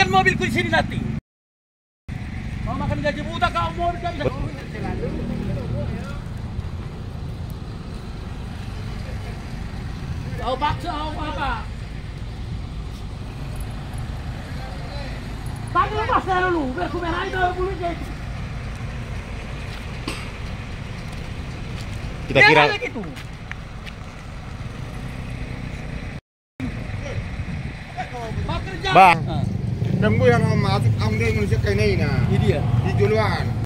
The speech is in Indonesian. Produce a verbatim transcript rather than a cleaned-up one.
biarkan mobilku di sini nanti. Mau makan gaji buta kau mau kan? Kau paksa kau apa? Panggil lepas dah dulu, biar aku meraih dah bulu gitu. Kita kira gitu. Bang, Tunggu yang masuk ambil manusia kayak ini nah. Ini dia. Di duluan.